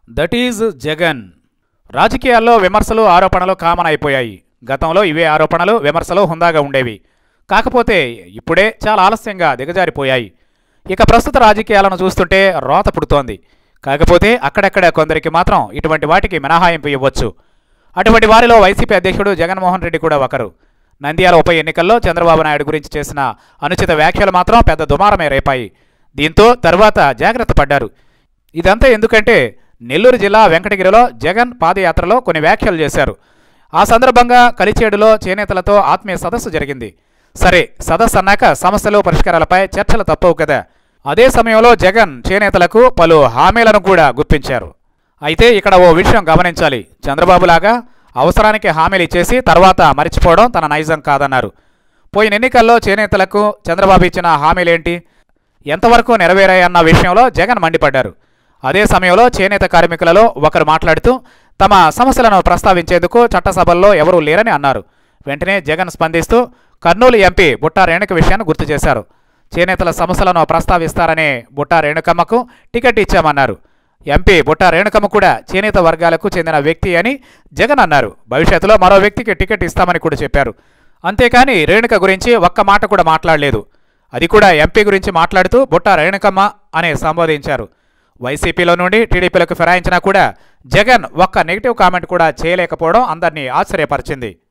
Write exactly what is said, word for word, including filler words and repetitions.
That is Jagan. రాజకీయాల్లో విమర్శలు ఆరోపణలు కామన్ అయిపోయాయి. గతంలో ఇవే ఆరోపణలు విమర్శలు హుందాగా ఉండేవి. కాకపోతే ఇప్పుడే చాలా ఆలస్యంగా దిగజారిపోయాయి. ఇక ప్రస్తుత రాజకీయాలను చూస్తుంటే రోత పుడుతోంది. కాకపోతే అక్కడక్కడ కొందరికి మాత్రం ఇటువంటి వాటికి మినహాయింపు ఇవ్వచ్చు. అటువంటి వారిలో వైసీపీ అధ్యక్షుడు జగన్మోహన్ రెడ్డి కూడా ఒకరు. నంద్యాల ఉప ఎన్నికల్లో చంద్రబాబు నాయుడు గురించి చేసిన అనుచిత వ్యాఖ్యలు మాత్రం పెద్ద దుమారమే రేపాయి. దీంతో తర్వాత జాగ్రత్త పడ్డారు. ఇదంతా ఎందుకంటే నెల్లూరు జిల్లా వెంకటగిరిలో జగన్ పాదయాత్రలో కొన్ని వ్యాఖ్యలు చేశారు. ఆ సందర్భంగా కలిచేడులో చేనేతలతో ఆత్మీయ సదస్సు జరిగింది. సరే, సదస్సు అన్నాక సమస్యలు పరిష్కారాలపై చర్చలు తప్పవు కదా. అదే సమయంలో జగన్ చేనేతలకు పలు హామీలను కూడా గుప్పించారు. అయితే ఇక్కడ ఓ విషయం గమనించాలి. చంద్రబాబులాగా అవసరానికి హామీలు ఇచ్చేసి తర్వాత మరిచిపోవడం తన నైజం కాదన్నారు. పోయిన ఎన్నికల్లో చేనేతలకు చంద్రబాబు ఇచ్చిన హామీలేంటి, ఎంతవరకు నెరవేరాయన్న విషయంలో జగన్ మండిపడ్డారు. అదే సమయంలో చేనేత కార్మికులలో ఒకరు మాట్లాడుతూ తమ సమస్యలను ప్రస్తావించేందుకు చట్టసభల్లో ఎవరూ లేరని అన్నారు. వెంటనే జగన్ స్పందిస్తూ కర్నూలు ఎంపీ బుట్టా రేణుక విషయాన్ని గుర్తు చేశారు. చేనేతల సమస్యలను ప్రస్తావిస్తారనే బుట్టా రేణుకమ్మకు టికెట్ ఇచ్చామన్నారు. ఎంపీ బుట్టా రేణుకమ్మ కూడా చేనేత వర్గాలకు చెందిన వ్యక్తి అని జగన్ అన్నారు. భవిష్యత్తులో మరో వ్యక్తికి టికెట్ ఇస్తామని కూడా చెప్పారు. అంతేకాని రేణుక గురించి ఒక్క మాట కూడా మాట్లాడలేదు. అది కూడా ఎంపీ గురించి మాట్లాడుతూ బుట్టా రేణుకమ్మ అనే సంబోధించారు. వైసీపీలో నుండి టీడీపీలకు ఫిరాయించినా కూడా జగన్ ఒక్క నెగిటివ్ కామెంట్ కూడా చేయలేకపోవడం అందరినీ ఆశ్చర్యపరిచింది.